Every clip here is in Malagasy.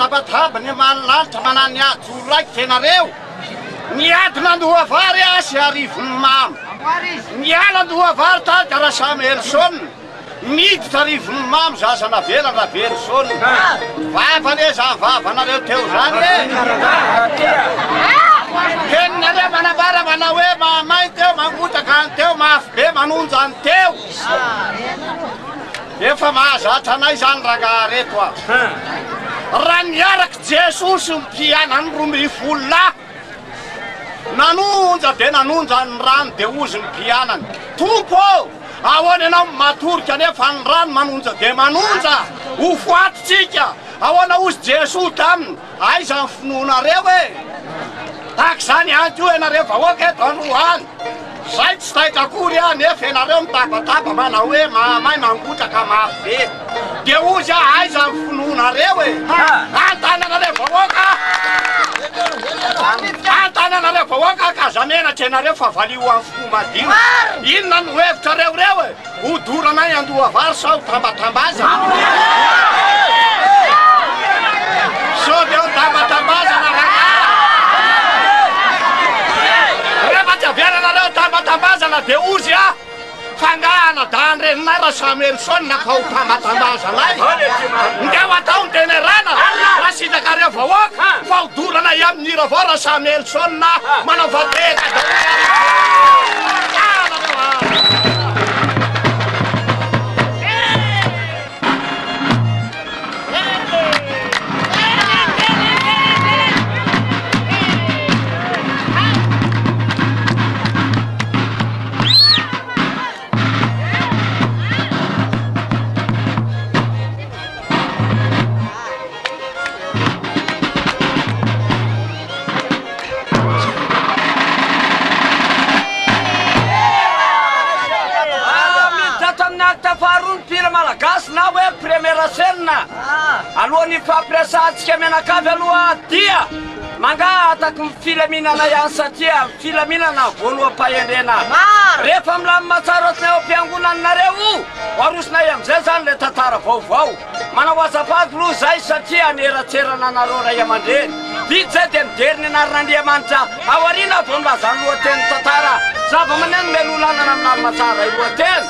tabataba ny manilanitra manany ajoraiky tenareo niady nandoha vary asy arivony mamy niala ndoha vary tady raha samy Elson miditra arivony mamy zazana vela raha Elson vavane zany vavanareo teo zany teninareo manambara manao hoe mamay teo mangotaka any teo mafy be manonja any teo efa mahazatra anay zany raga reto a raha niaraky Jesosy mpianany 12 nanonja de nanonja ny rano de ozy ny mpianany tompo ahoana ianao matorika nefa ny rano manonja de manonja ho foatitsika ahoana ozy Jesosy taminy aiza ny finoanareo e tak zany anty io ianareo vahoaka eto androany zay tsy taitra akory a nefa ianareo mitabataba manao hoe mamay mangotraka mafy be de ozy aiza ny finoanareo e antananareo vahoaka antananareo vahoaka kazamenatra ianareo fa valio amin'ny fo madio inona no hevitra reo e hodoranay andoha vary sa ho tambatambaza so de ho tambatambazana rehefa tsy aviananareo tambatambazana de ozy a fangahana da andreninay raha samy Elson naka ho tambatambazanay ndeo atao ny tenerana raha sitakareo vahoaka fa hodoranay amin'ira avao raha samy Elson na manao vateka alohan'ny fampiasantsika menakavy aloha dia mangataky mifilaminana ihany satria filaminana voaloha-pahendrena rehefa milamy matsara ohatriny ao am-piangonanareo arosonay amizay zany le tantara vaovao manao azafady loha zay satria nieratserana anareo ray aman-dreny vity zay de mideriny anarin'Andriamanitra ao arina vao milazany lohateny tantara zava-maneno melolanana amin'any matsara i lohateny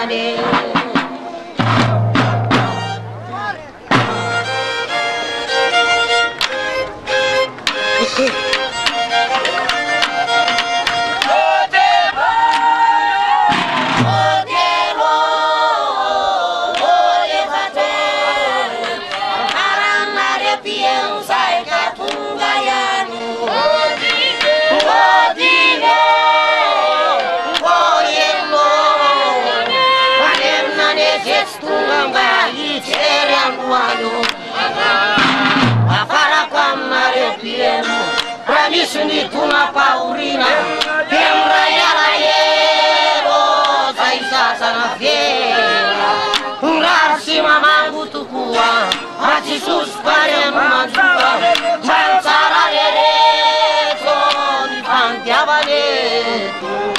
mare. Pra mim sunitu na paurina Kemraya raero Zaisa na fiera Rarsi mamangu tukua Hati suspare manjua Chansara rereto Di fantiava neto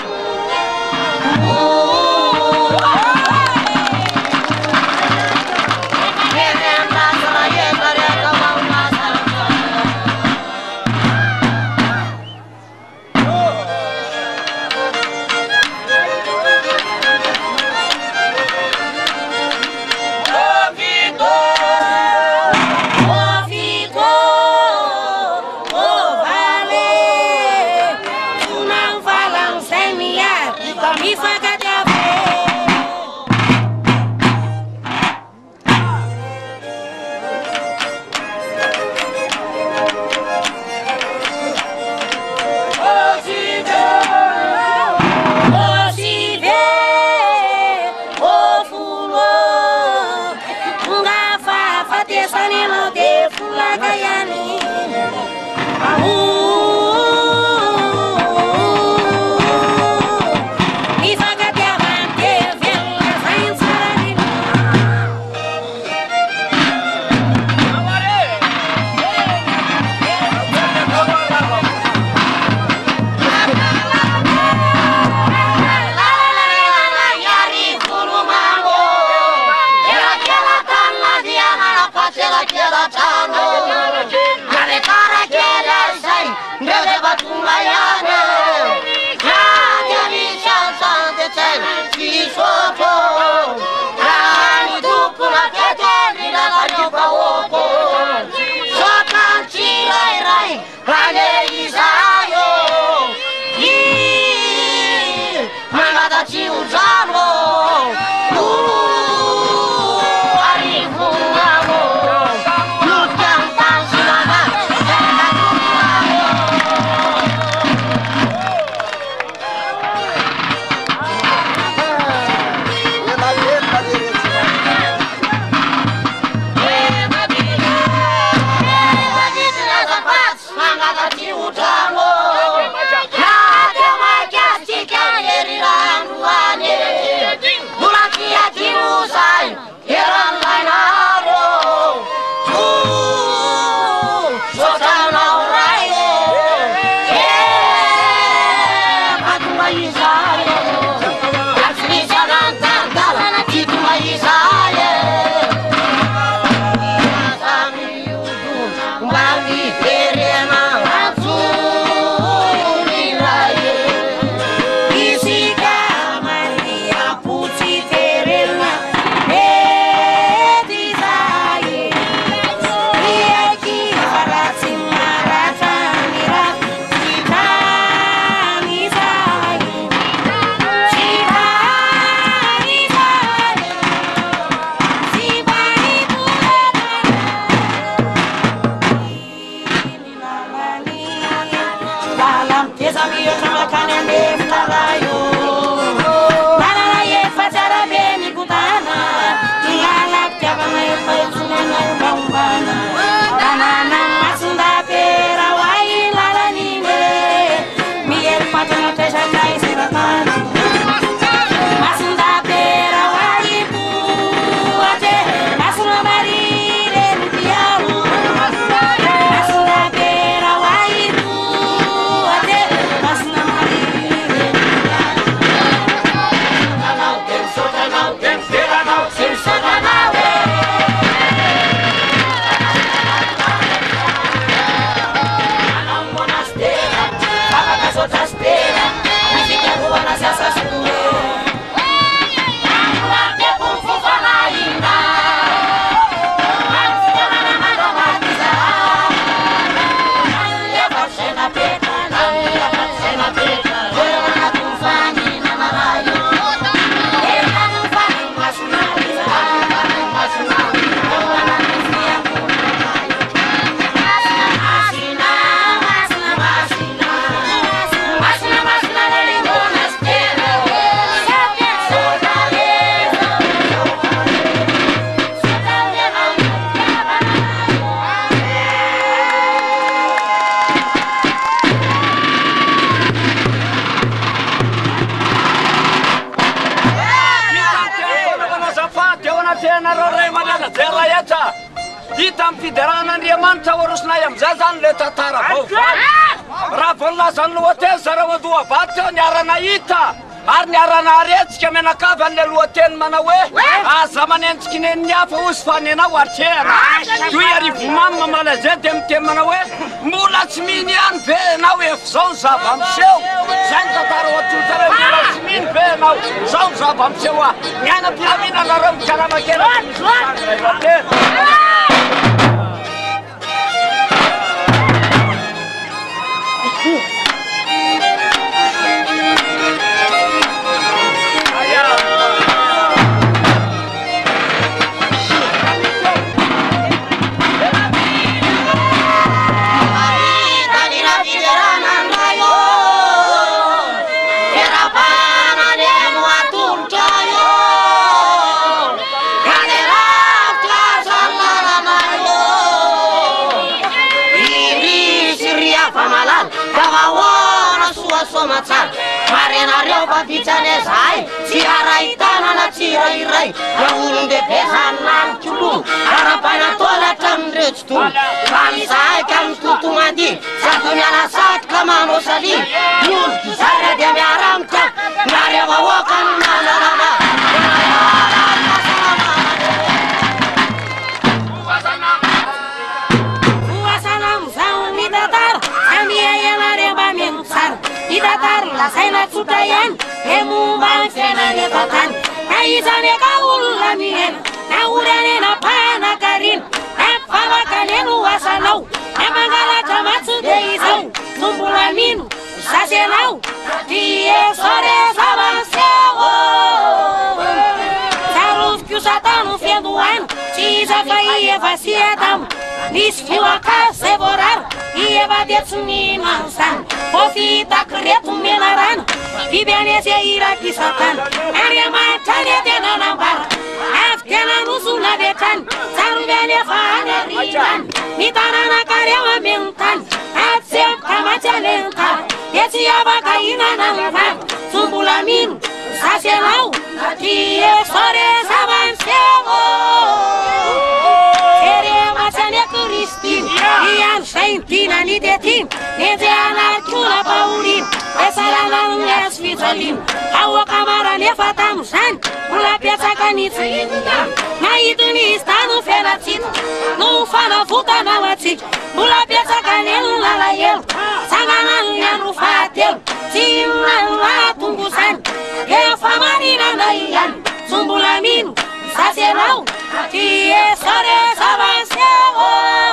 fahafahana fianareo ray amanana zay rehetra hita amin'ny fideran'Andriamanitra orosonay amin'izay zany le tantara vaovao raha voalazany lohateny zareo alohavaty teo niarana hita ary niarana aretsika menakavy an'le lohateny manao hoe aza manenjika nen'ny hafa osy fa nenao atrehana toy arivomamy mamalazay dia miteny manao hoe mbola tsy miny ihany ve enao efa zao ny zava-miseho zay ny tantara ohatrotare mbola tsy miny ve enao zao ny zava-miseho a ny ainam-pilaminanareo mikarakera Marenareo bavitsane zay tsy araitanana tsirairay na olon-dehibe zany nanikolo ara-panatona hatramin'ireo tsy tono fa mizaika amin'ny totomady sady miala satroka manao sali ny olo-kizarya dia miaramika miareo vahoaka ny nanarana voasana amizao ny tantara samy aianareo mba mino tsara ny tantara lasaina tsotra ihany e momba ny fiainan'eto tany na izany eka olona mihena na oranena mpanakarina na mpavakaneno asanao na mangalatra matsy dia izao tombola mino sasy anao tie sore zava-miseho tsaroviko satano fiandohana tsy iza fa iefa sy adamo nisy fioakazo zay voarara iefa dia tsy minano zany fo fitako reto menarana biby anesy iraky satana ary amatrany tena nambara avy tena nosona vetrany tsarovy anefa any arinany ny tananakareo ameno tany atsemboka matsy alentany dia tsy afaka hinana ny vavy tsombola mino sasy anao tie sore zava-miseho Kristine, ian saintina ni detin, neze anakula paurin, esalana nges vizalin, awa kamara nefa tamusan, mula piazza kanitsi, na iduni stanu fenatit, no fana futa na watit, mula piazza kanel la layel, sanganan yanu fatel, timnan la tungusan, e famarina na ian, sumbulamin, sasenau, tie sore zava-miseho.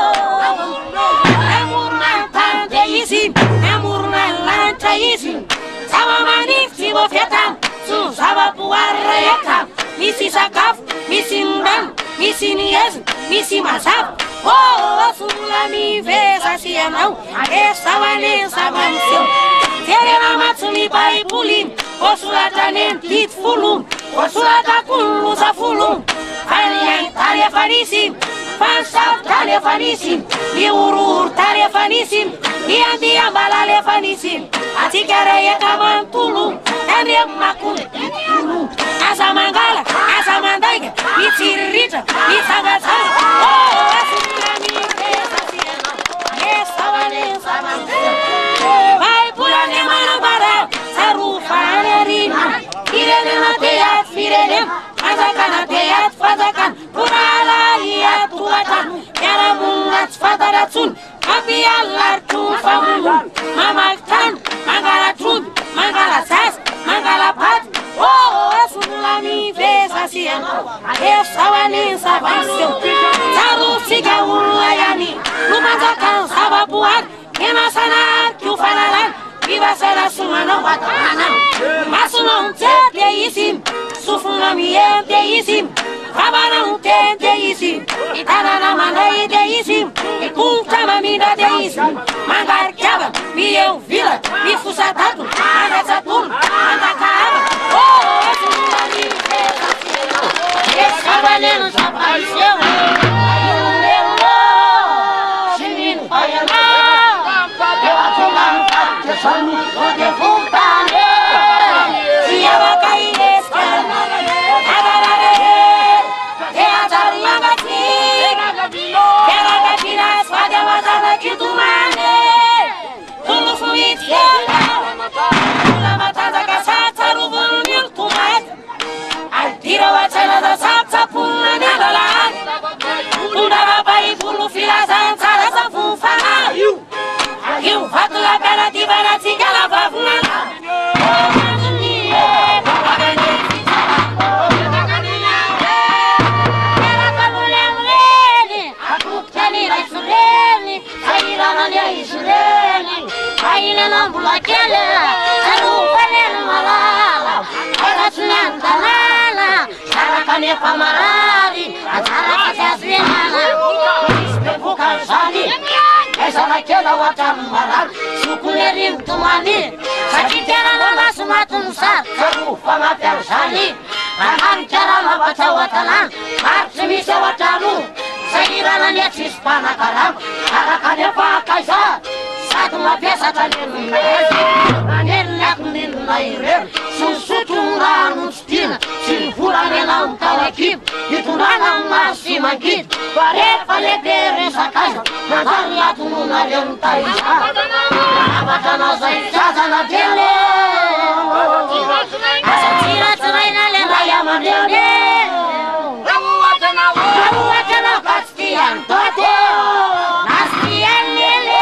Namurna lantra isin, sama manifti vo fiatam, su zava-boary rehetra, misy sakafo, misy rano, misy nieza, misy mazava, sombola miveza sy anao, e zavane zava-miseho. Terena matsy ny baiboliny, voasoratra neny dity folony, voasoratra kolosa folony, fa ny aintany efa nisiny, fa ny savotany efa nisiny, ny orohoro tany efa nisiny, ny andiam-balala efa nisiny, atsika rehetra manontolo, tandremo makony, aza mangala, aza mandaika, mitsiriritra, mitsangatsanga, asombola miveza sy anao, e zavane zava-miseho. Baibolany manambara, sarofany arina, firenena teaty firenena, fanjakana teaty fanjakana, poralahy atoatrano, miaramonina tsy fantaratsony, mampialaritro ny famonony, mamaky trano, mangala tromby, mangala zaza, mangala paty, asombola miveza sy anao, zao aniny zava-miseho. Tsarovitsika olona ihany, no manjaka ny zava-boary, enasana ariko fanalana, vivasana somanao atanana, masonao miteny dia izy, sofona miheny dia izy, vavana miteny dia izy, itanana mandray dia izy, ikongotra mamindra dia izy, mangarikava, miheo vila, mifosatato, mangatsatono, mandakahava, asombola miveza sy anao, zava-neno zava-miseho. kanefa marary anjaraka tsy azo ianana misy bevoka zany aizana kela ohatrany marary sokony ariny tomany satria tiarana maso matony sary saro fagnampy zany anary tiarana vatra ao an-tanàna maro tsy misy ao an-trano sahirana ny tsisy mpanakarama araka nefa akaiza sady mampiasatra nenonaizy anelony akonenona ireny sosotro rano tsotiana sy ny volamena mitaoakibo hitondrana maso sy mangidy fa rehefa lehibe resakaiza manjary atononareo mitaiza avatana zay jajana dele asa tiratsiraina le ray amandraone raohatranao ka tsy tiany tote nasy tiany lele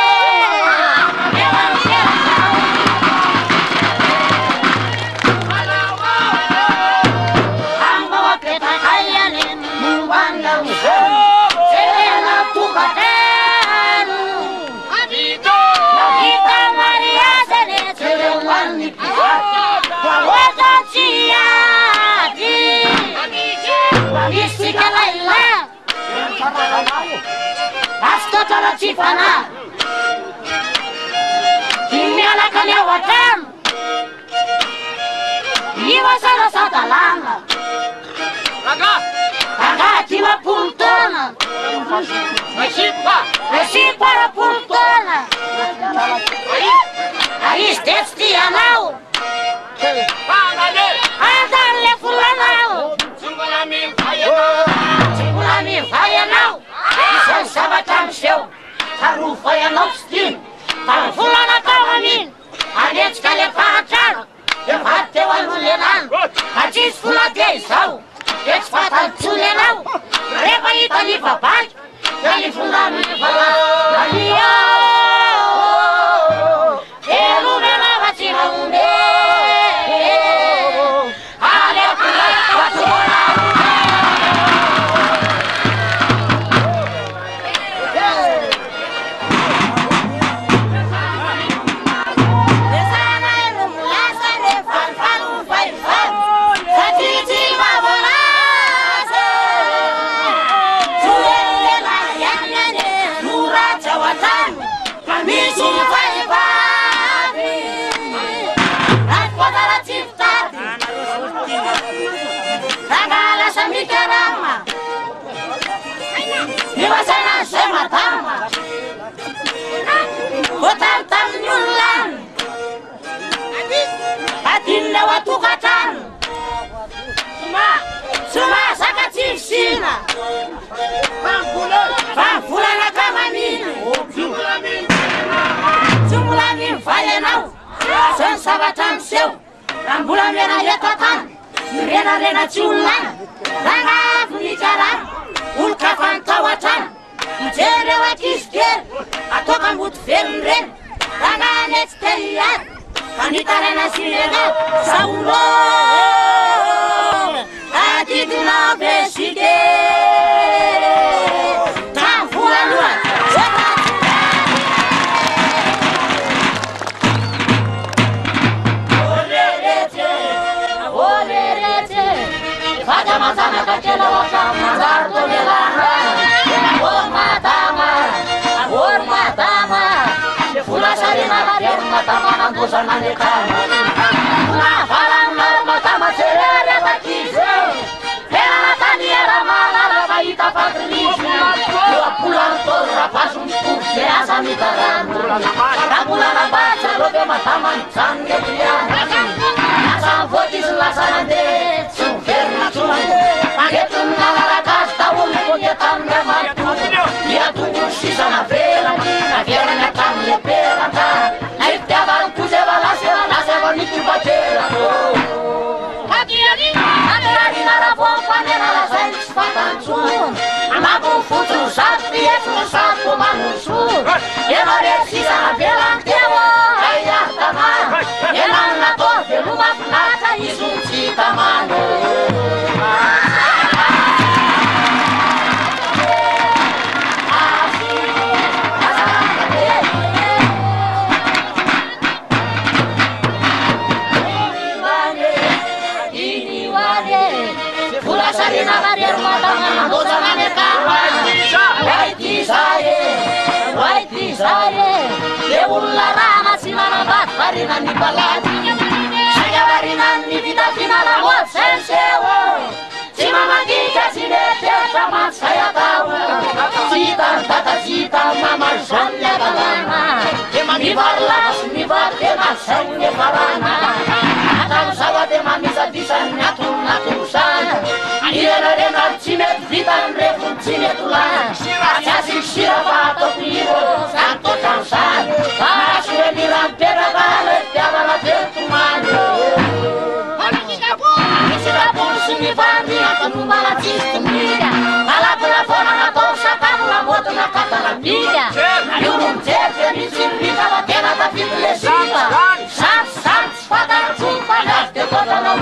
Astotala cifana Kimiala kanya watam Iwa sana sadalanga Raga tima puntona Mesipa la puntona Aí stesti anao Andale fulanao Singulami vayanao Isang sabatang siyaw Harufa yanao stin Pangfulana kawamin Anets kalepatan Levat tewan ulenan Hajis fulade isaw It's fatal tulenaw Reba itali babay Kalifulami pala Naliyo Elu menava chihaunde Ale pulay Watula Iwasana sematama Otam-tam nyulan Atinda watu katan Suma sakatifsina Pangfulana kamamina Sumulamin fayanau Sen sabatang sew Rambulan mena yetatan Rena ciulan Ranga punicaran Ulkafan tawatan Mjere wa kisker Atoka mut femren Ranga netsterian Kanitarena sirega Saulo Atiduna beside Tamfualuan Olerete Fata mazana kachela waka Mazar tomelana Amor matama Fula sarina Biar matama Nandusa nanekama Fula falang matama Serere bakise Hera natani era mala Rabaita patrisi Dua pulang torra Pasung kurse asami tarana Ramula nabaca Lobe matama Sange priana Nasang fotis lasanande Sumferna sulande Pagetun nalarakas Tawul koyetan Gamatu Dia tunggu sisa na vela Na viera na kamle pera Naite abaru kuzeva la seva Na seva nitu batera Hagiari Hagiari naravon panera la saints patansun Amabu futu sati Esu satu manusu Yenore sisa na vela Tewa Ayah tama Yenang Sarina Maria Matama Dosana Kama Vai Tisaye Devulla Rama Simana Bat Farina Nibalati Saya Farina Nivita Finala Wat Senseo Simama Kika Sinete Sama Saya Tahu Sita Tata Sita Mama Sanya Galana Nibarlas Nibardena Sanya Farana Atam Sawa de Mamisa Disan Natum Natusan Irena Rena Cimet Vitan Refun Cimetulan Asasi Shiravato Piro Santo Chansan Asure Miran Peragale Piavala Pertumano Isirapun Sinivani Atanu Malatis Tumira Ala Pela Fona Na Tosa Kamula Moto Na Katala Pia Ayurum Tefe Nisirvita Vakena Da Fitule Siva Sans Fata Chupa Naste Kota Na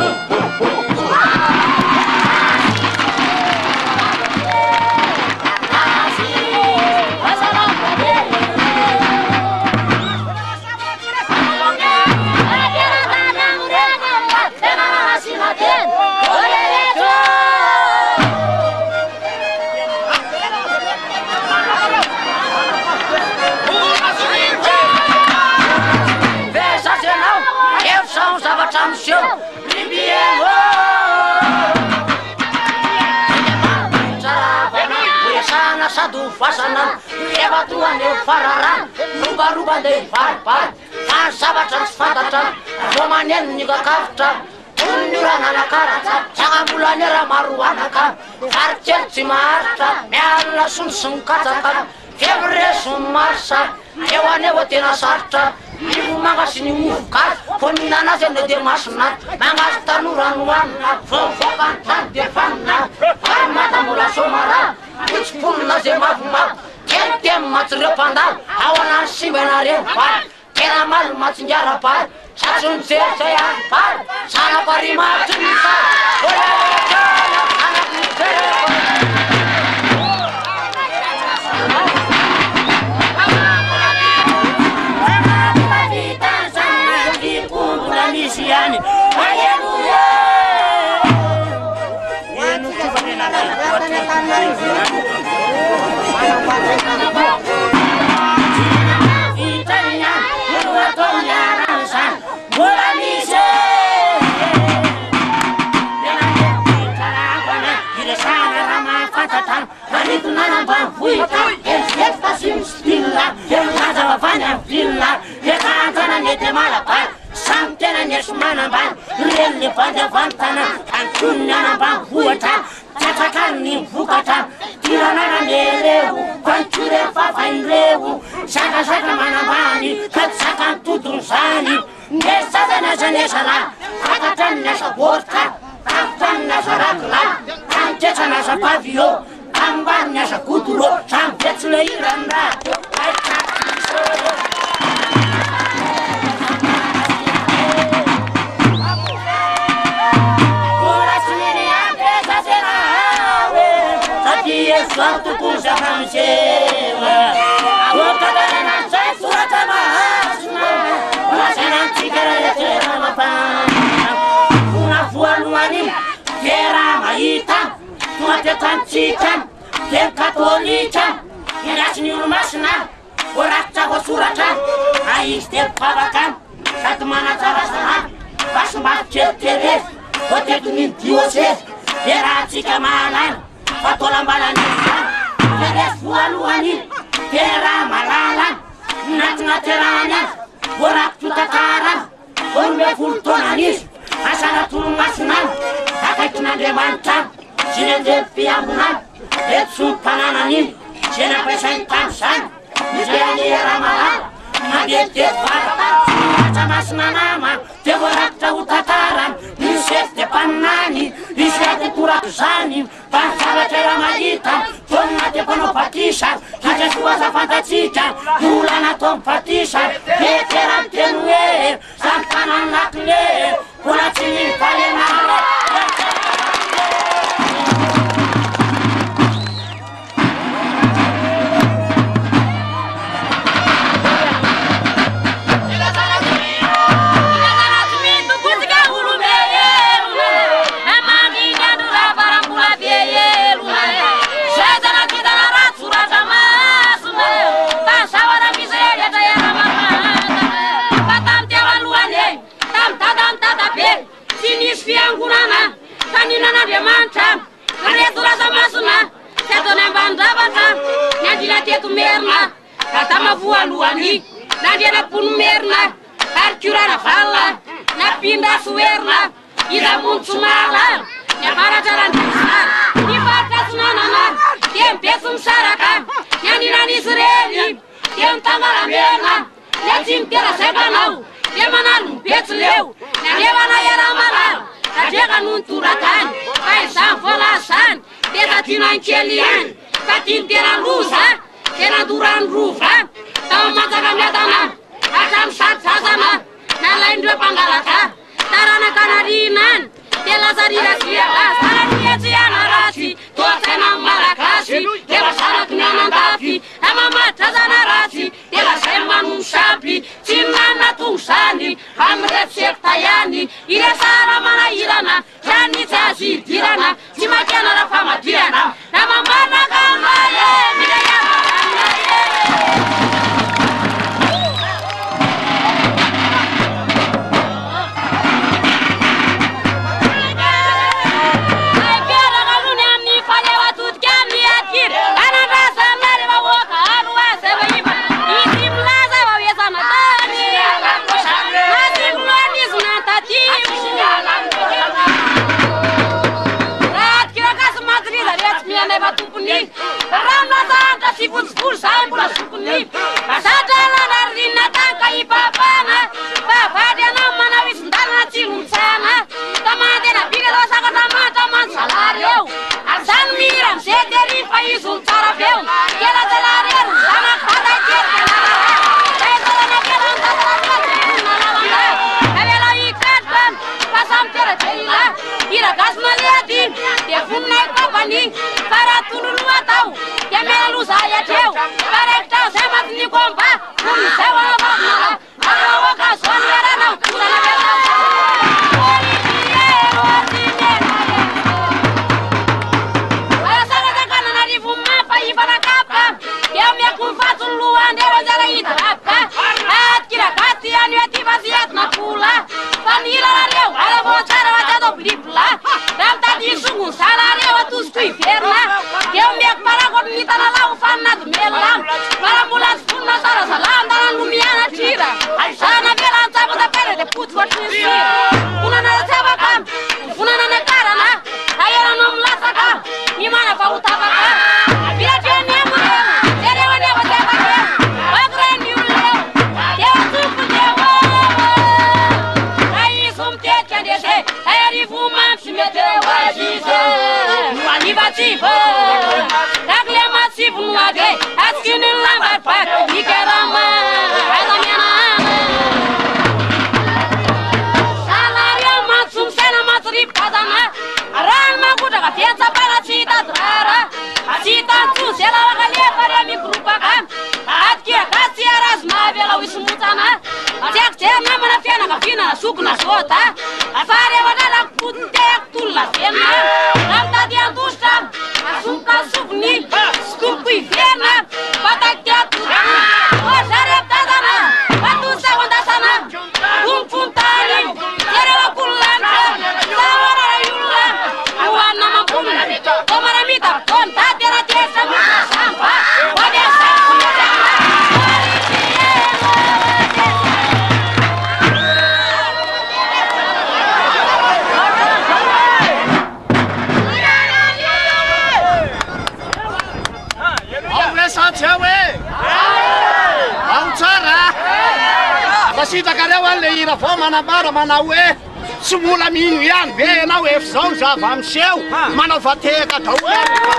Sadu fasana, leva tua neu farara, ruba de farpa, ansaba transfatata, romanen niga kafta, undurana na karata, changabula nera maruanaka, archer simarta, meala sun kataka, febre sumarsa, ewane watina sarta, ibu magasini mukas, ponina zende de masna, mangasta nuranwana, fofokan tan defana, armata mula somara. Which punna ze mafma, kentem matrepanda, awana shibenare par, kenamal matjara par, satun se par, sana parima tunsa, merina atama voalohany nandriana ponomerina ary kiorana valina napindra soerina iza montsomala niavaratra randrosa nivaritra sonanana dia mibetso misaraka nianinan'izy reny dia mitangaramena le tsy mitera zaikanao dia manalo mibetso leo nanevana iara-malala adreka no nytoratany fa izany voalazany dia tatianankely any fa tinyteraloza dia nandorandrova tao manjaka miatana hatramy sady zazana nalaindreo mpangalaka taranakanarinany dia lazariraziaka saraniatsiana ratsy toatsaina malagasy dia vasaraky ny anandafy amamadrazana ratsy dia lazay manomsapy tsy nanna tongozany amyretsekota ihany iresara manahirana ranitsy azy idirana tsy makiana raha famadirana namamanaka maye Sivutsvul sai mbola sokony asatralana rinna tanka ipapana vavadana manao isindalana tsilotsana tamatena bika zao sakatra matra mansalary eo azany mira amizay tery fa izy olo tsara feo kelajalary zanakarakeavela ikatra fa samterajaila iragasina leady dia voninay kompany faratololo atao dia mela lozay atreo farekitra zay matiny komba vonizay oanavanala araoakazoany eranao arasanatakananarivo mapa ifanakapa dia miako mifatsony lohandreo anjara hidrapka atkiragaty any ativaziatina vola fa nilarareo alavotsara vatatao bilibla raha mitady isongony salareo atosiko iverina dia miako parakony nitanalao faninaty melamo marambolantsy vonina sara zalandana nomiana trira zana velantsapatapere de potsiko atrisira vonana ratsavaka vonana nakarana aerano milasaka nimana vahotapaka vilatreny amoreo derevaneva tavakeo vakreny oloneo dia vatsofoneo raiso mitetika ndese arivo mamsy meteo azize noanivatsivo takle matsivo noade atsikiny lambatraka ikerama azamianana salaria matsomsena matsiripazana rano makotraka fiatsapana tsy hitadrara tsy hitantsosy elawakalefaria migrupaka atkiagatsy arazy mahavela ho isimotsana tsiakojery namana fianakavinana sokona zota farevatralakopotiteko tolona venina ramtady andositra asomboka sovony sikomiko iverina fatakitiatotany ozareptazana fatosy ondasana tompontany jerevakolonlanitra saonara iolona oanina mambolona tomaramita bony tateratesa misamba sitrakareo any le ira vao manambara manao hoe tsy mola mino ihany ve anao efa zao zava amiseho manao vateka daolo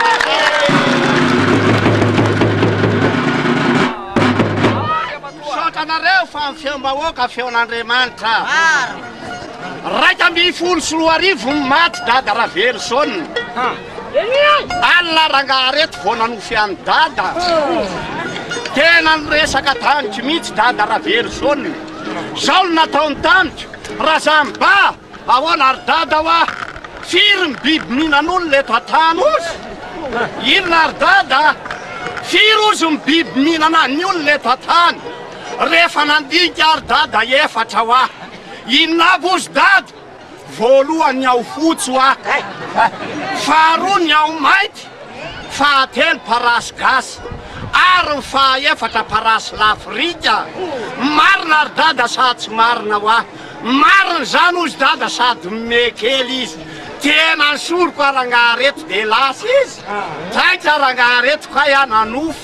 sotranareo fa ny feom-bahoaka feon'Andriamanitra raika amby folo sy roa arivo maty dada Ravelson alina rangareto vao nanofy any dada tena nyresaka tanitry mihitsy dada Ravelson zao no nataony tanitry raha zamba ahoana ary dada hoa firy ny biby mihinan'olo leto atany ozy inona ary dada firy ozy ny biby mihinana ny olo leto atany rehefa nandika ary dada efatra hoa inona avy ozy dada voalohany ao fotsy hoa faharoa ny ao mainty fahatelo parasy gasy ary ny faefatra parasy l'Afrika marina ary dada sady tsy marina ho ahy marina zany ozy dada sady mekely izy tena ny soroko arangareto de lasy izy taitra arangareto ka iana nofo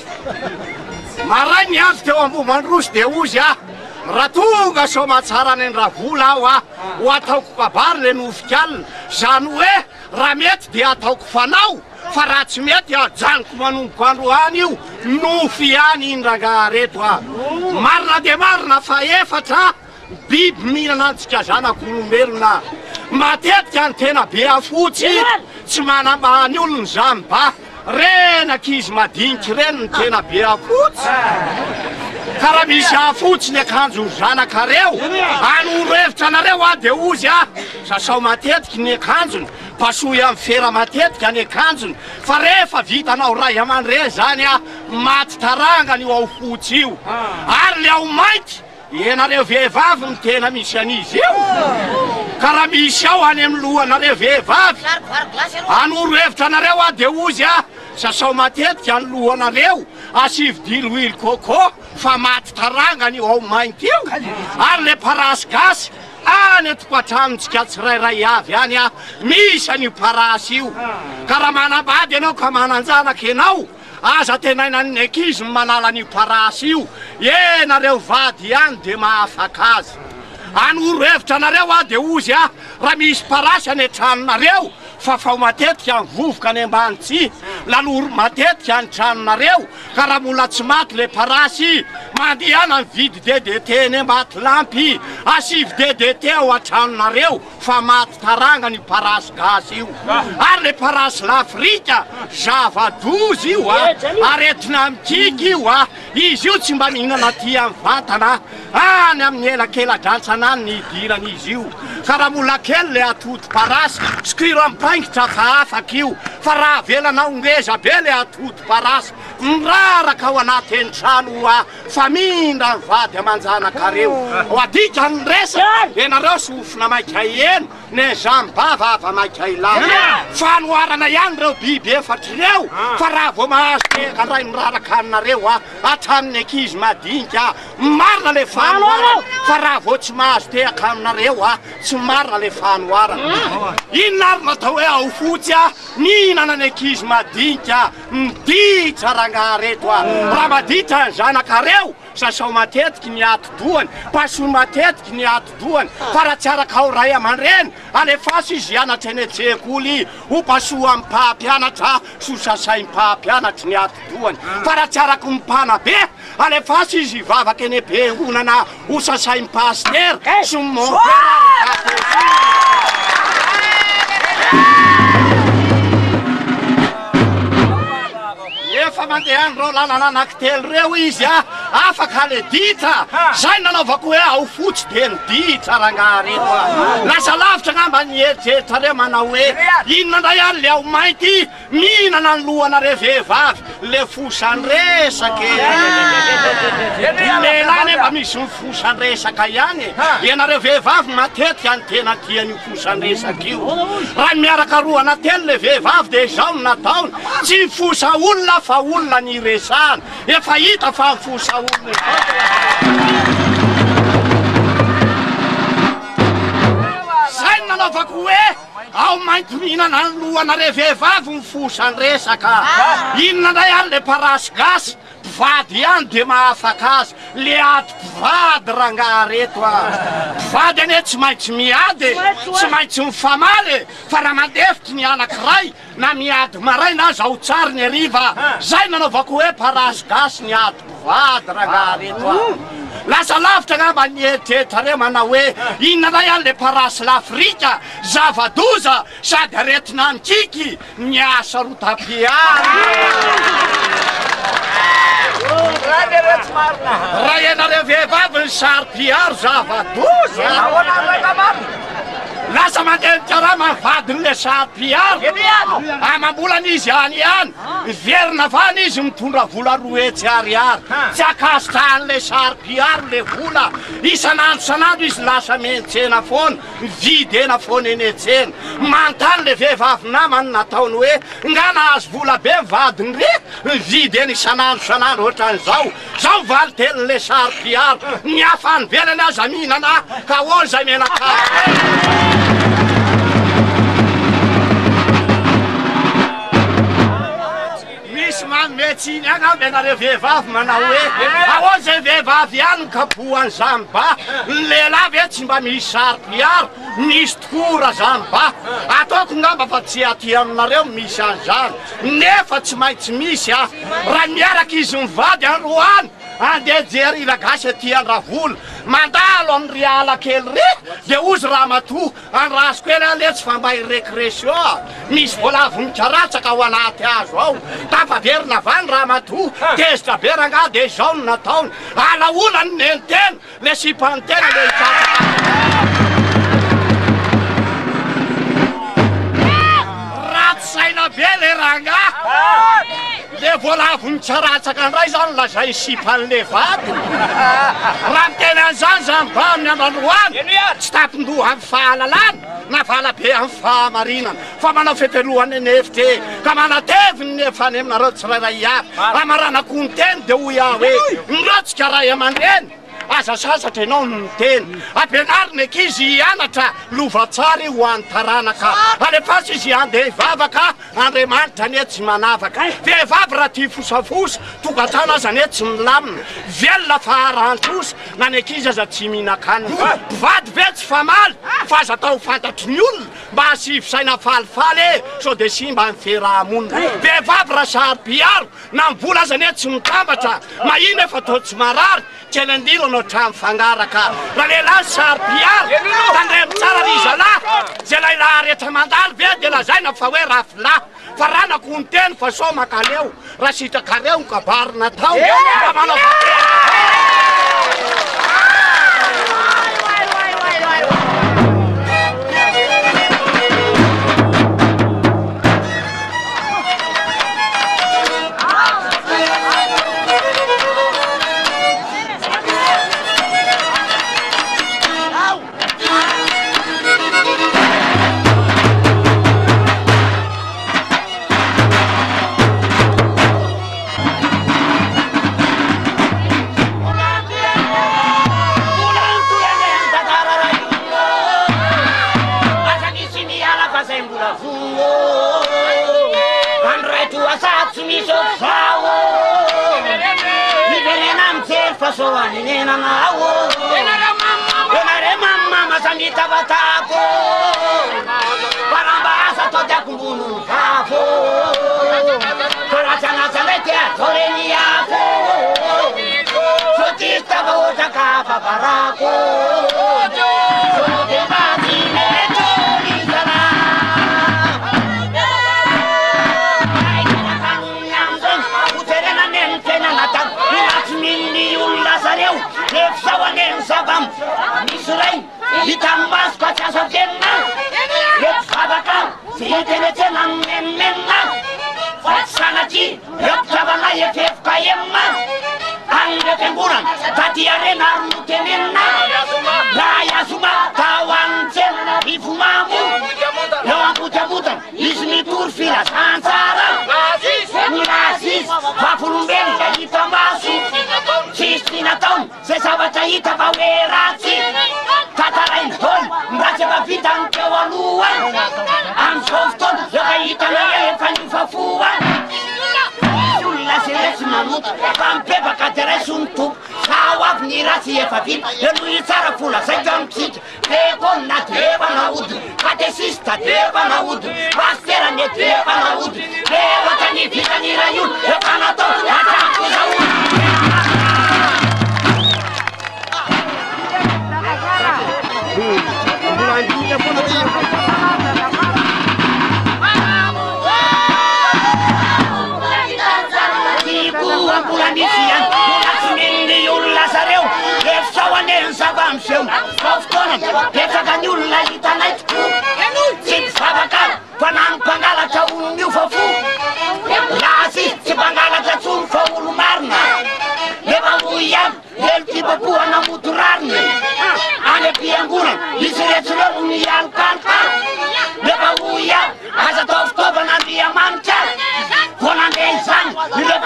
maray ny azo teo ambomandrosy de ozy aho raha tonga somatsara ny raha vola aho aho ho ataoko kabary le nofikalina zany hoe raha mety de ataoko fanao fa raha tsy mety ajanoko manomboko androany io nofy ihany indragareto aho marina de marina fa efatra biby mihinana antsika zanak'olombelona matetika ny tena be afotsy tsy manambany olony zany ba renakizy madiniky reny ny tena be afotsy ka raha misy afotsy ny akanjo zanakareo anoro hevitra anareo a de ozy a sasao matetiky ny akanjony pasoy amin'ny fera matetika ny akanjony fa rehefa vitanao ray aman-dre zany a maty tarangany io ao fotsy io ary le ao mainty ianareo vehivavy ny tena misy an'izy io ka raha misy ao any amin'ny lohanareo vehivavy anoro hevitra anareo a de ozy a sasao matetika ny lohanareo asividilo coco fa maty tarangany io ao mainty io ary le parasy gasy any atoko atramitsika tsirairay avy any a misy an'io parasy io ka raha manambady ianao ka mananjanaky ianao aza tenainan'ny ankizy manala an'io parasy io enareo vady ihany de mahafaka azy anoro hevitra anareo a de ozy a raha misy parasy any antranonareo fa fao matetika ny vovoka any ambanitsy laloro matetika ny tranonareo ka raha mola tsy maty le parasy mandehana ny vidy DDT ny maty lampy asivy DDT ao antranonareo fa maty taranga ny parasy gasy io ary le parasy l'Afrika zava-dozy io a aretina amikiky io a izy io tsy mba mihinana ty amin'ny vatana any amin'ny elakela-dratsana any ny idiran'izy io ka raha mola kely le atoto parasy skiro ampaingitra fa afaky io fa raha velanao ngeza be le atoto parasy miraraka ao anaty an-trano a fa mindra ny vady aman-janakareo ho adika ny resa enareo sofina maikay eno ne zambava ava maikay lava fanoarana ihany reo biby efatra reo fa raha vo mahazo teka ndray miraraka aminareo a atramin'ny ankizy madinika marina le fanoarana fa raha vo tsy mahazo tehaka aminareo a tsy marina le fanoarana inona ary natao hoe ao fotsy a mihinana ny ankizy madinika miditra rangareto a raha maditra ny zanakareo sasao matetiky ny atodohany pasoy matetiky ny atodohany fa raha tsy araka ao ray aman-dreny alefasy izy ianatra eny an-tsekoly ho pasoa amin'ny mpahampianatra so sasay mpahampianatra ny atodohany fa raha tsy araky mipana be alefasy izy vavaky eny am-piangonana ho sasay mpastera so efa mandehany reo lalana anankitelo reo izy a afaka le ditra zay nanaovako hoe ao fotsy de ny ditra rangareto a lasa lavitra ngamba ny eritreritra reo manao hoe inona ndray any le ao mainty mihinana ny lohanareo vehivavy le fosany resake lelany mba misy ny fosany resaka ihany ianareo vehivavy matetika ny tena tian'io fosany resaka io raha miaraka roana telo le vehivavy de zao ny nataony tsy fosa olona fa olona ny resana efa hita fa mifosa olona zay nanaovako hoe ao mainty mihinana ny lohanareo vehivavy mifosa ny resaka inona ndray any le parasy gasy mpivady ihany de mahafaka azy le ato mpivady rangareto a mpivady ane tsy maintsy miady tsy maintsy mifamaly fa raha mandefitry ny anakiray na miady maray na zao tsary ny ariva zay nanaovako hoe parasy gasy ny ato mpivady rangareto a lasa lavitra ngamba ny eritreritra reo manao hoe inona ndray any le parasy l'Afrika zava-doza sady aretina ankiky ny asa rotapiary raha ianareo vehivavy ny sary-piaro zava-doza lasa mandeha nikaraha mavadiny le sary-piaro amambolan'izy any any verina vany izy mitondra vola roa hetsy ariary tsy akasitrahany le sary-piaro le vola isanandro sanandro izy lasa mentsena foana vidy ena foana eny entsena mantany le vehivavy namany nataony hoe nga nahazo vola be mivadiny re vidy eny isan'andro ohatran'izao zao valy telon'le sary-piaro ny hafa nivelany aza mihinana ka hoana zay menaka misy manometsiny agny amby anareo vehivavy manao hoe ahoana zay vehivavy ihany kapohany zany ba ny lehilahy ve tsy mba misy sary-piaro misy tokora zany ba ataoko ngamba fa tsy aty aminareo misy an'izany nefa tsy maintsy misy a raha miaraka izy mivady androany andeha jery ilagasy aty Andravola mandalo amin'ny riala kely re de ozy raha matoa andrasoko ely ale tsy fambay récréation misy vola vonitsaratsaka ao anaty azo ao tafaverina vany raha matoa tezitra be ranga de zao no nataony alaolany nentena le sipantena le ratsy saina be le ranga le vola vonitsaratsaka andray zany lazay sipan'le vato raha mitena an'izany zany ba amin'ny androany tsy tapindoha amin'ny fahalalana na valabe amin'ny fahamarinana fa manao fepelohany nefite ka manateviny nefa any aminareo tsirairay avy amaranako ny teny de hoy aho hoe nrotsika ray aman-dreny aza sasatra ianao no miteny ampianariny ankizy hianatra lovatsara io ho an'ny taranaka alefasy izy andeha hivavaka Andriamanitra ny tsy manavaka vehivavy raha ty fosafosa tokantrano aza ny tsy milamina velona faharantrosa na ny ankizy aza tsy mihinakanina mpivady ve tsy famaly fa aza tao fantatry ny olona mba hasivisaina falifaly e so de simba ny fiarahamonina vehivavy raha sary-piaro na mivola aza ny tsy mitambatra mahino efa tao tsy marary tsy elendilo anao trano fangaraka raha lehilahy sary-piaro tandremo tsara ry zalahy zay lahilahy rehetra mandalo be de lazaina fa hoe rafolahy fa ranako ny teny fa so makaleo raha sitrakareo ny kabarina tao fa manao Aza tao fitaovana Andriamanitra, vao nandeha izany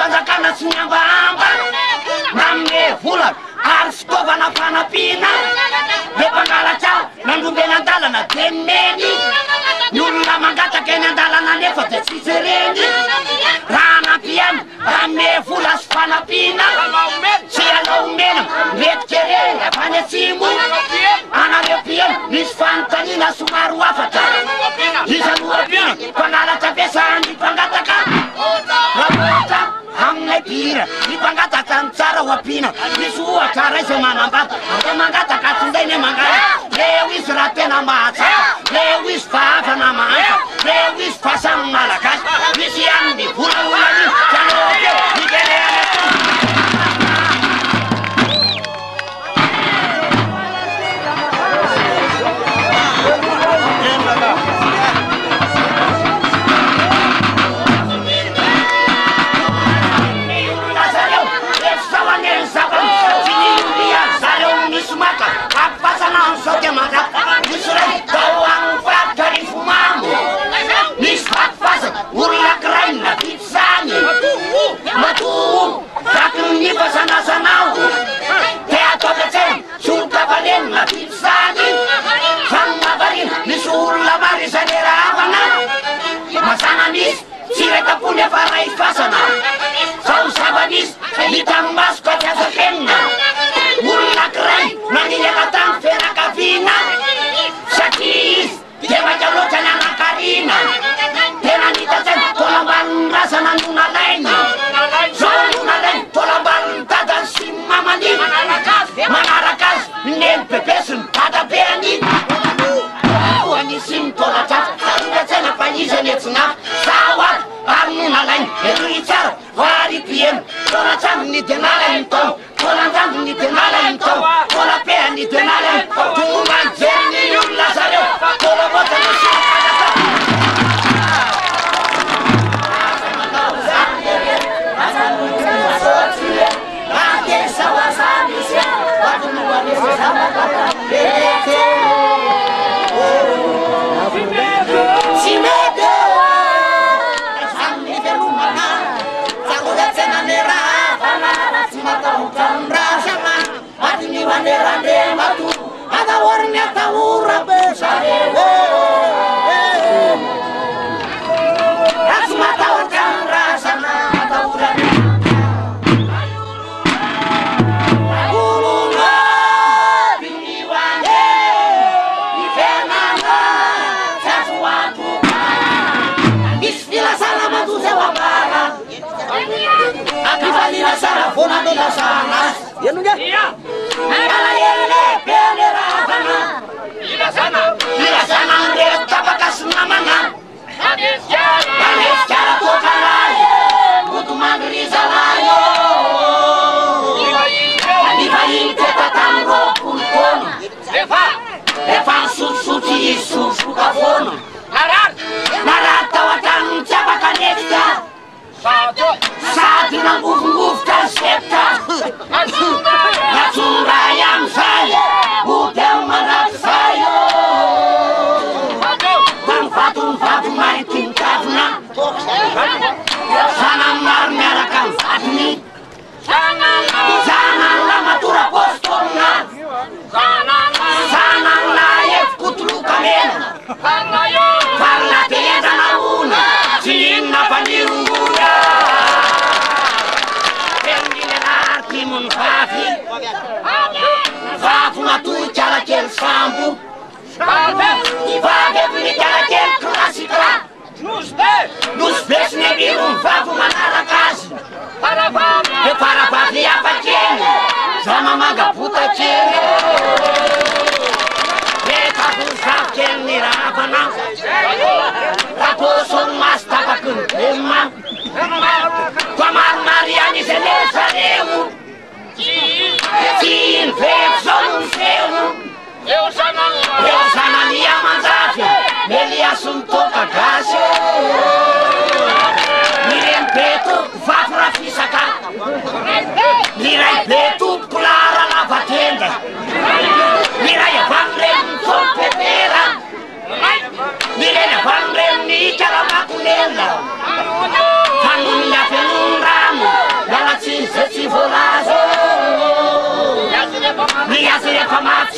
sy miambamba namme vola ary fitaovana fanampiana le mpangalatra nandombena andalana de meny ny olona mangataka eny andalana nefa de tsisy reny raha nampiana ramme vola sy fanampiana sy alao mena metikereny avany atsimo anareo mpiana misy fanontaniana somary afatra isanoapina mpangalatra fiasany mpangataka raha aminay pihira ny mpangataka ny tsara ho ampina misy ohatra raisa manambata de mangataka tsindainy mangala leo izy raha tena mahatsaka leo izy fahafana mahasa leo izy fahasaminy malagasy misy ihany ny volaolany sanoke nikeleana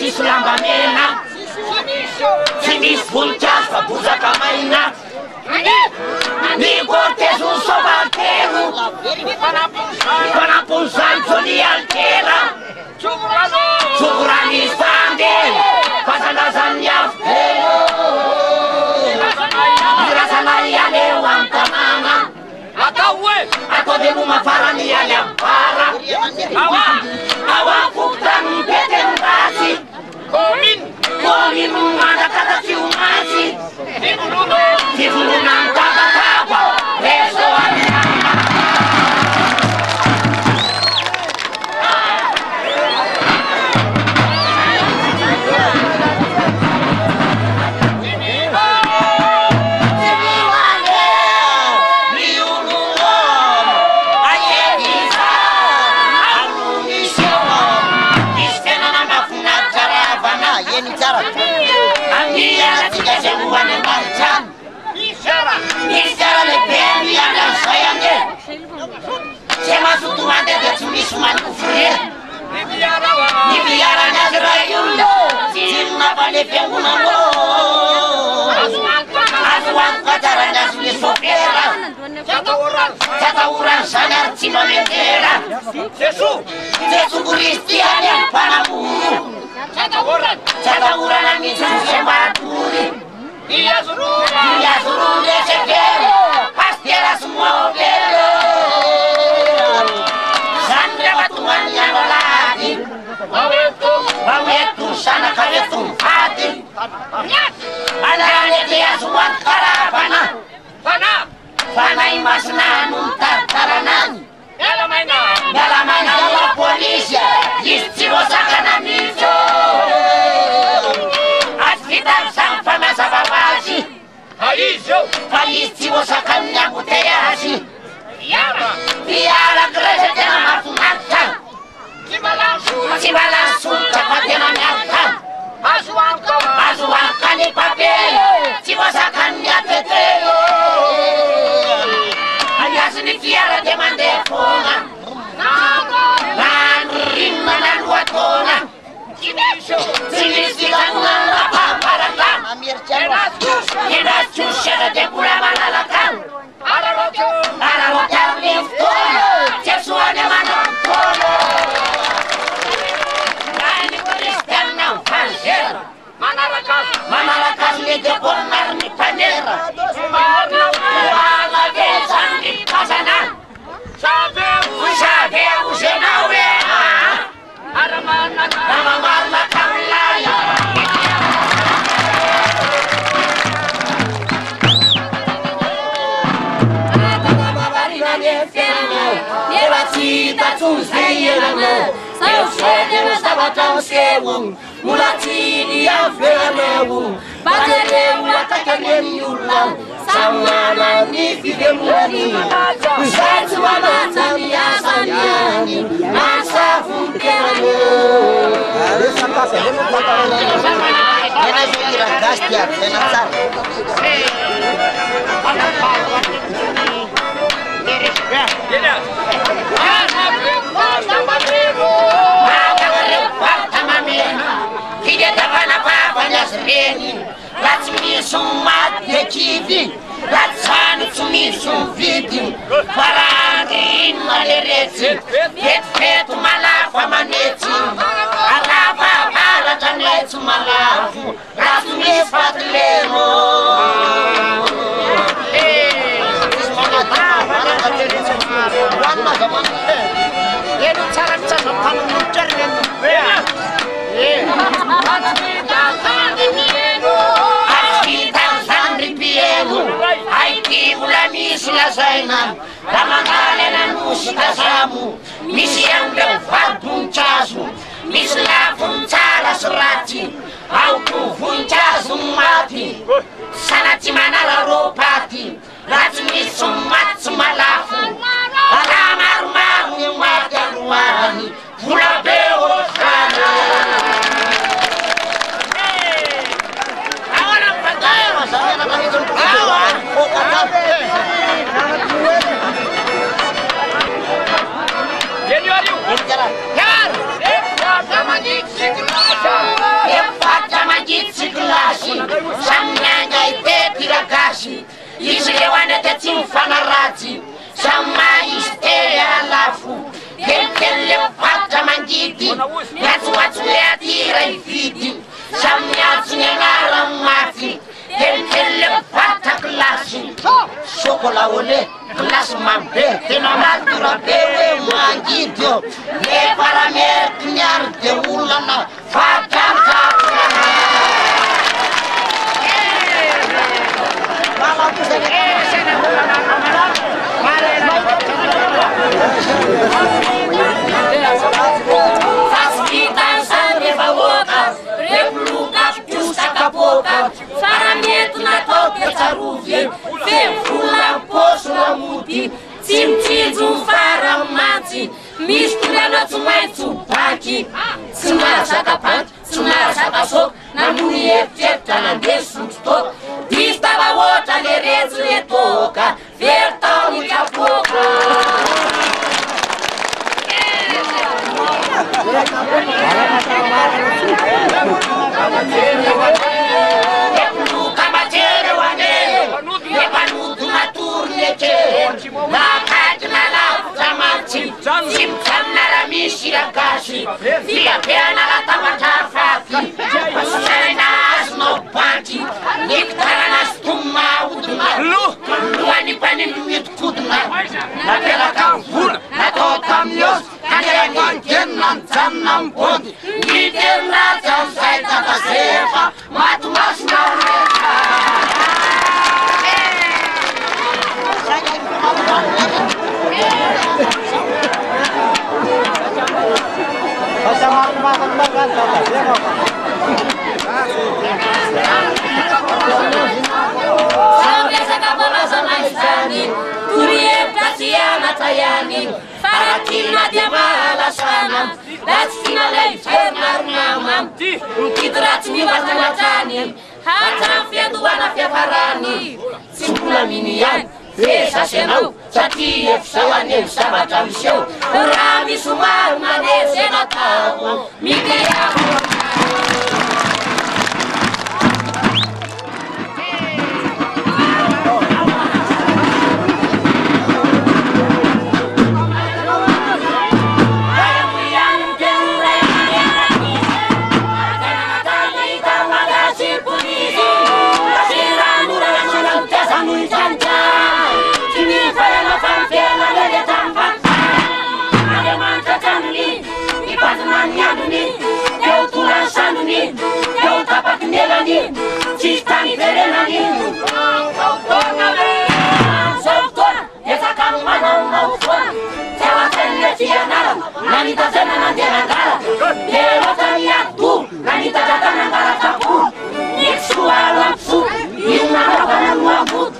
tsisy lamba mena tsy misy voninkazo fa bozaka maina ny cortezo sovaltero fanampony zany Johnny Altera tsovorany sandy fasandrasan'ny afo irasana ialeo amin'ny tanàna atao de no mafarany ialy amin'ny bara awa fokotany peteny rasy komino mandakata fiomatsy fivolona ny kabakaba reso se masutu mande de sumisu mankufre ni biara nazra yundo sinna bale penguna mo aswan katara nasmi sopera chata uran sanar simamendera Jesu Kristian yang panaburu chata uran amin sematuri dia suruh deseder pasti ada semua belo sandra batuannya lagi bawetu sana kawetu hati ada dia semua karabana Fana imasna nuntar taranan dalam main polisi istiwa sakana miso aslitan sang fana sababasi istiwa sakanya muteyasi biara kerja jangan mafunatan Sibalansu capatena nyatan Asuangkan di papel Sibasakan ya teteo Ayah sini kiara teman defona Nanrin manan watona Sini silangan apa parakan Yedas cusya de pula malalakan Ara rotar liftona Sesuanya manantona Manarakas liga bonar ni panera Wala desan di pasanan Sabeu senawe Nama kaulaya Cita susayana Eu sei estava tão seu Mulati dia felewu Batereu atakaneni ulang Samana ni fidemuni Usatu amata miasanyani Asa funkerani Nena jukira gastia Nena Tidak dapat apa-apanya sereni Latsumi sumat dekivi Latsani sumi suvidi Parangin malerezi Fet malafa maneti Alava paratanetu malafu Latsumi fatlero Yedu cara-cara kamu muncul Asitang sandri pielu Aiki ulami sila zainam Ramangalenan musika samu Misi yang devar buncasu Misla funcala serati Auku funcasu mati Sanati manala ropati Latsumi sumat sumalafu Alamaru yang wajar ruani Pula bewo sana Januari. Yar. Sama dik tsy mifanaratsy samy izy te alafo kelikely vatra mangidy miatsoatsoe aty ray vidy samy miatso ny agnara maty kelikely vatra klasy chocolat au lait glace mambe tena madura be hoe mangidy io nefa raha mety miaro de olana misy tolana tsy maintsy baky tsy mahazaka banky tsy mahazaka soko namony efitrefitra nandeha sotro toka diso tava ohatra le retsy le toka very tao ny kapoka epoloka matere ho ane epanodo matory leke nakady nalavitra mantsy tsy mijanona raha misy agasy fiabeana latabatra faty masosaina azonao banky nikitarana azy tomma odina lohany mpaniny midikotina napelaka vola natao tamiosy kanerangengenina nijanona mibondy niterinatsy am'zay tatazefa matomasina Sambiasaka bolazana izany torohevitra tsy anatayany farakina dia mahalasana latsina lay verinarinama mikidy ratsy mivatanatrany hatramy fiandohana fiafarany tsy mbola miny ihany vesasenao satria efizao aneho zavatra miseho raha misy maro maneho ze natao mikeako Ci stanno verenani Sotona Esaka manana ufona Tewa tenne tianara Nanita zena nandena ngara Dero tania tu Nanita jatana ngara tapu Nixua lapsu Yuna rabana muambut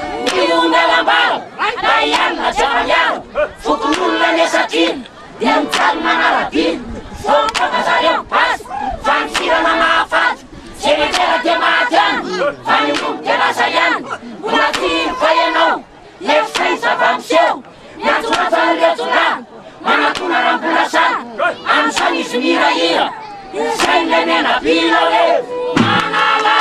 Yuna lambaro Dayana javanyaro Fukunula nesatin Diam calma narapin Fonka kasarem pas Fansira nama afat Sementera de matan, fanimum de la sayan, Bunatin fayenau, Lefsai savamseu, Natuatan letunan, Manatuna rampulasan, Ansani smiraia, Sain lenena pilale, Manala.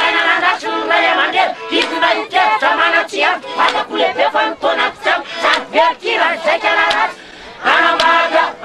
Mana Vertiran sekerarat Anamada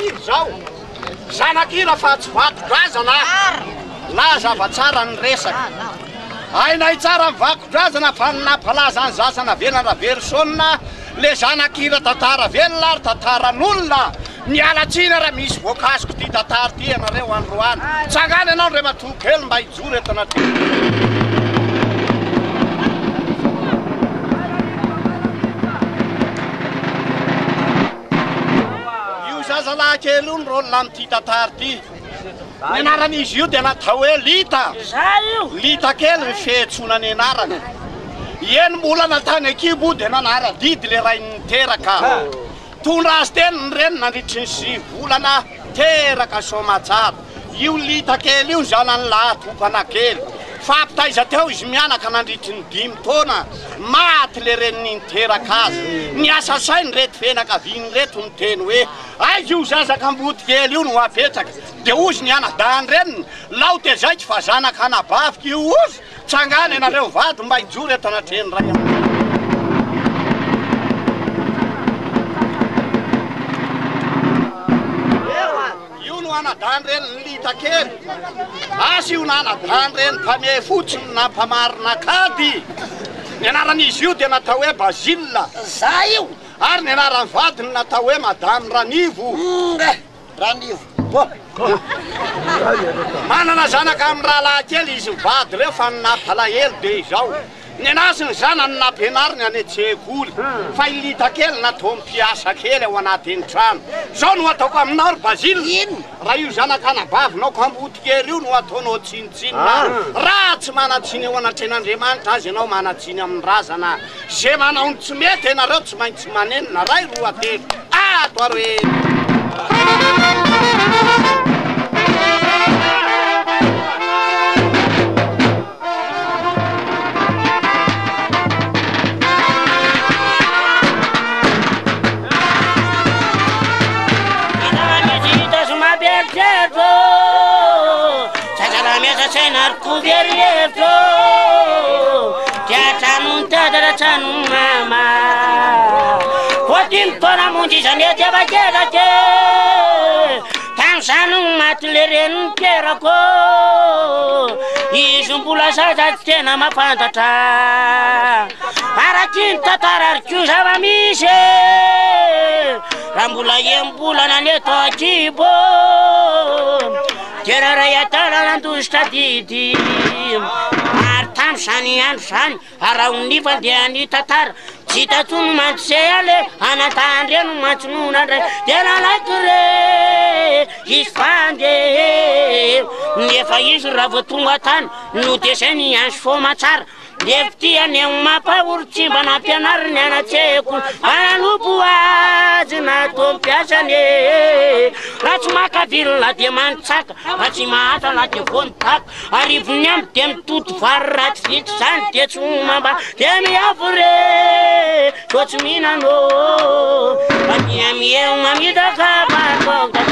maniry zao zanakira fa tsy vakodrazana la zavatsara ny resaka ainay tsara mivakodrazana fa napalaza ny zasana velana versona le zanakira tantara velona ary tantaran'olona mialatsina raha misy voankazoko ty tantara ty anareo androany tsangany anao re matokely mba hijoro entana ty io zazalahy kely io ny rôlona amity tantara ty ny anaran'izy io dia natao hoe lita lita kely ny fihetsonany anarana eny mbola natany akibo dia nanara didy le ray niteraka tondra azy teny ny reny nandritry ny 6 volana teraka somatsara io lita kely io zanany lahatopana kely fa apitaiza teo izy mianaka nandritry ny 5 taona maty le reny niteraka azy ny asa sainy reto fenakaviny reto ny teny hoe aiky io zazakambody kely io no apetraka dia ozy ny anadany reniny lao tezaiky fa zanaka anabaviky io ozy tsangany anareo vady mba hijoro eto anatreny ray io no anadany reny ny lita kely asy io na anadany reny mpame fotsiny na mpamarina kady ny anaran'izy io dia natao hoe Bazila za io ary ny anarany vadiny natao hoe Madame Ranivo Ranivo manana zanaka amin'ny rahalahy kely izy mivady reo fa napalahelo be izao ny anazy ny zanany nampianariny any an-tsekoly fa ilita kely natao mpiasa kely ao anatin'ny trano zao no ataoko aminao ry Bazila raha io zanaka anabavinao kambody kely io no ataonao tsinitsinina raha tsy manatsiny ao anatren'Andriamanitra azy ianao manatsiny amin'ny razana zay manao ny tsy mety ianareo tsy maintsy manenina ray roa telo ato aroe Kuverieto Tiatanun tadara tanun mama Potin tona mundi zanete bagera ke Tansanun matleren kerako Izumbula saja tena mapantata Arakin tatarar kuzava mise Rambula yembula naneto akibo Kerara yatala nandusta didi Martam sani ansani Arauni vandiani tatar Cita tun matsele Anatandre matnuna re Dela lakre Ispande Nefa isravatungatan Nuteseni ansfo matsar Deftia ne mapa urci bana pianar ne na cekul anupu azna to piasane rachmaka villa de manchak rachmata la de kontak arivnyam tem tut farrat fit sante chumaba temi afure tochmina no patiam ye mamida ka ba ko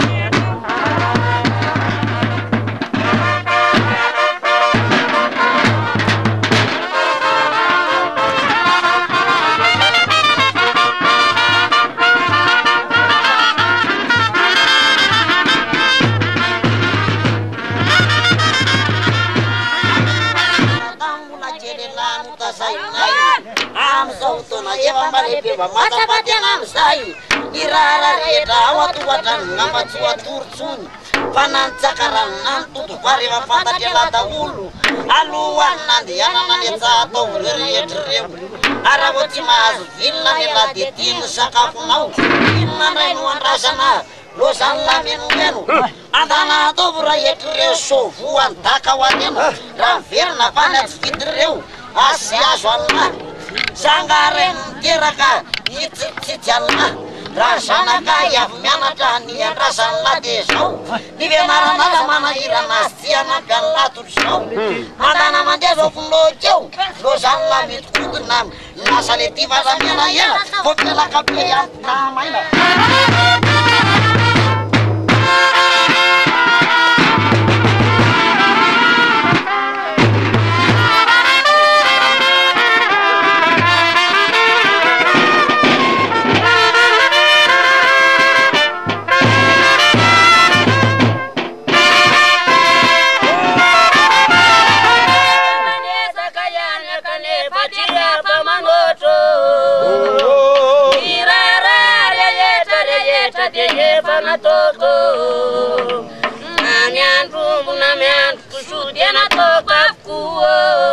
mata patengam sai irara reda watu watan ngamatu watursun panan cakaran nantu pari wafata delata ulu aluan nandi anana sato rere arawati mas villa nela ditin sakafunau inana inuan rasana losan lamenu menu adana dobra yetre sofuan takawatenu raverna panat fitreu asia soalna Sangaren kiraka itsitsjalna rasana kaya mianatra ny andrasana desao ny venaranala manahirana siana pianlato zao mandana mandeha zao fonokeo lozanla mitokodina lasa le ty vazamiana ela fo pelaka be antamaina kushuhudia toka kuo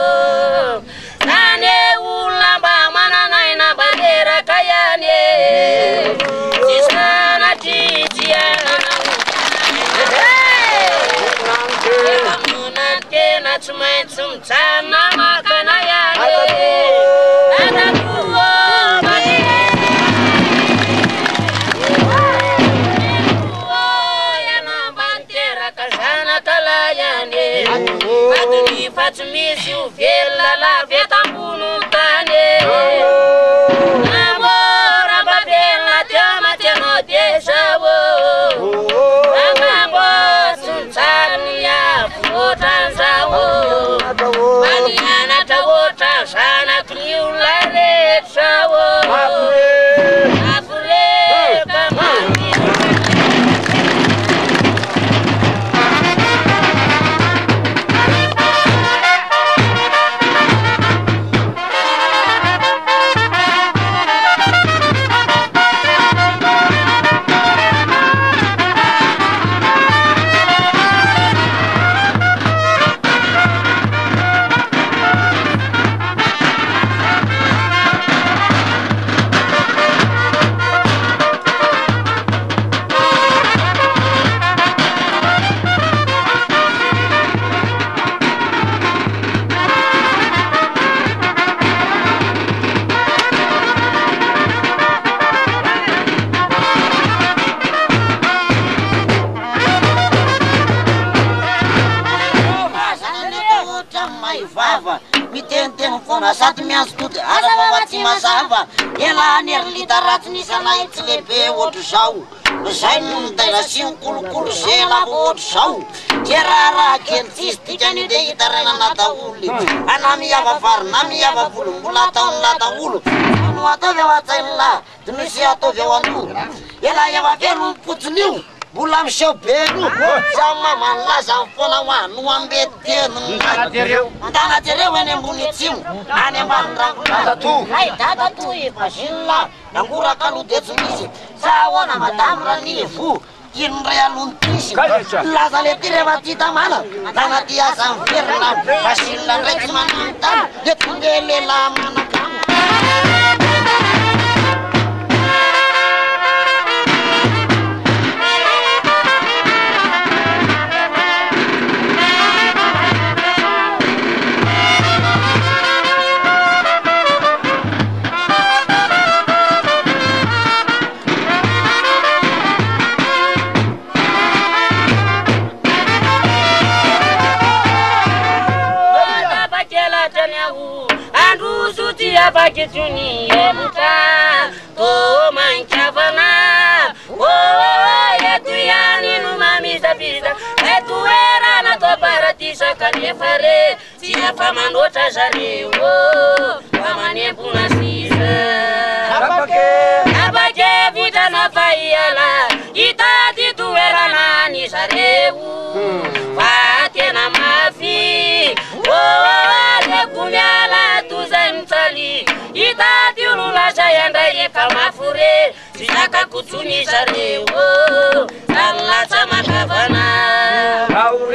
nane ulamba manana ina bandera kayane sisana titiana munante na tumai tumtana makana yane anakuo Fatumisi uvela la veta mbunutane Amora babela tiama tiano dejawo Amambo suntani ya futanzawo Maniana tawota sana kriulare chawo Afure kamani Satu minhas tudo, asa babati masava, ela nerlita ratni sana itlebe outro jau, já não tem assim culu gela outro jau, terara quentiste que nem de itarena na tauli, anamia va far, namia va fulu, mulata ulu, não atove va lá, tu não se atove andu, ela ia va ver putniu. Bulam show pego, sama mala sanfona wa nuambete ndana tereu ene bonitinho, ane mandra tu. Ai dada tu e pachila, ngura kalu detsumisi. Saona madamra ni fu, kinrea luntisi. La sale tirevatita mana, ndana tia sanferna, pachila retsmananta, detundele la mana. Bagi dunia buta, to mancavana, oh ya tu yani no mami sabida, tu era na tua paradisa kanye fare, si a fama nota jare, oh, amane puna sisa. Abake vida na faiala, itati tu era na ni jare, fate na mafi, oh le kunyala tu zemtali. Itati ulula jayanda ye kamafure Sinaka kutuni jareo Sala sama kavana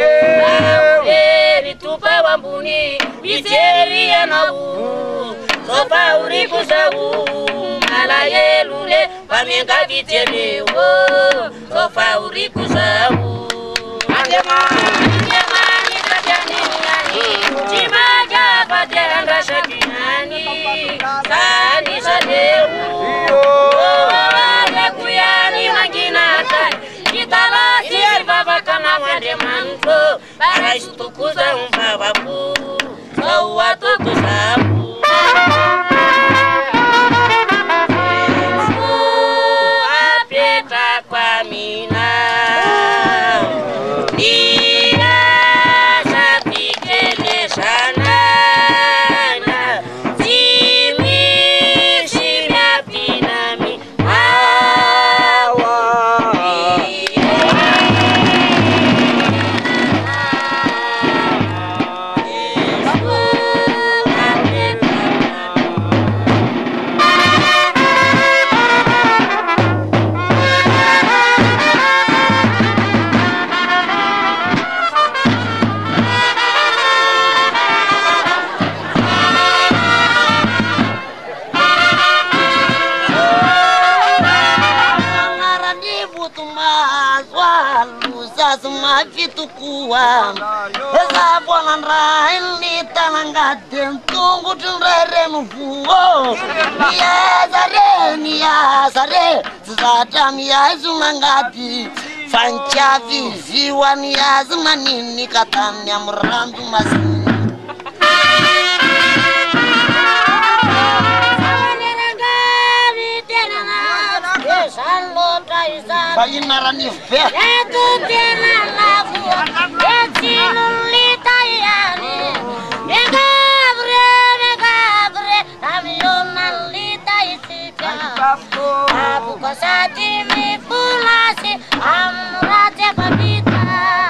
Aure Nitupa wambuni Biteri ya nau Sofa uriku sawu Malaye lule Pamenga biteri Sofa uriku sawu Andema Chimaja pateranga shakinani Sani sadeu Wale kuyani maginata Kitala siri baba kana wande manto Para istukuza umbababu Sawa tukusabu Apeta kwa mina fitokoa za voanan-ray ny tanangady de mitongotry ny ray renovo niaza re tsy zatra miaizo nangady fa nikiavy vio any azy maninny ka taminy amy rambo masiny fa inona raha nivo be eto tena lafo etsinolita ihany megavre amionalita isika abuka sati mifunasi amraty afavita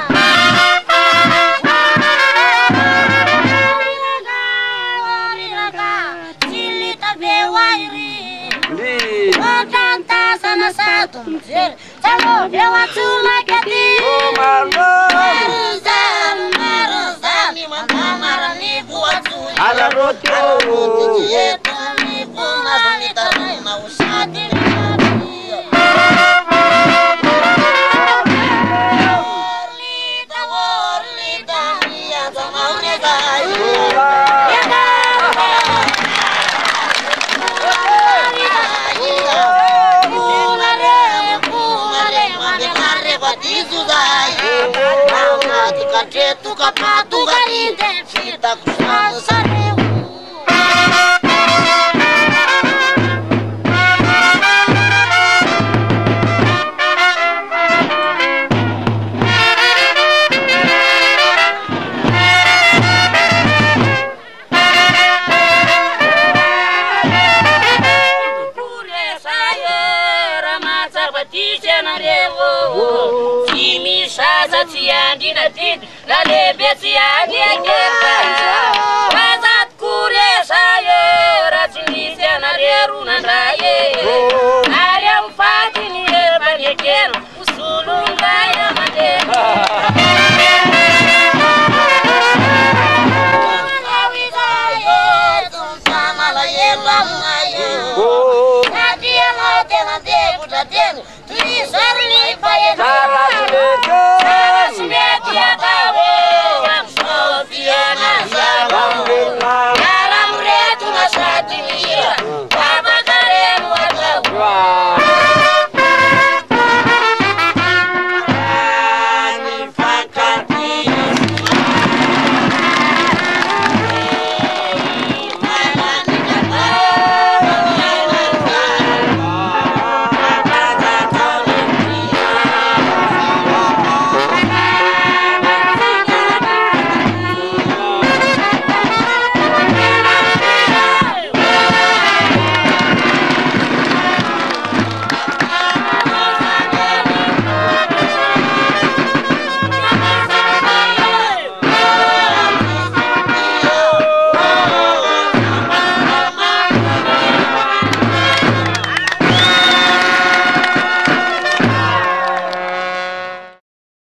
silita be wairi sana satu mzir Samo vyewa tuna kati Maruzan Imandamara nivu watu Ala roti Yetu nivu Nazanita na ushati Warlita Nianza mauneza Tuka patuka rinde fita kusana sareu Pure sayera mazabati narevo Sasa tiandi na tid la lebia tiandi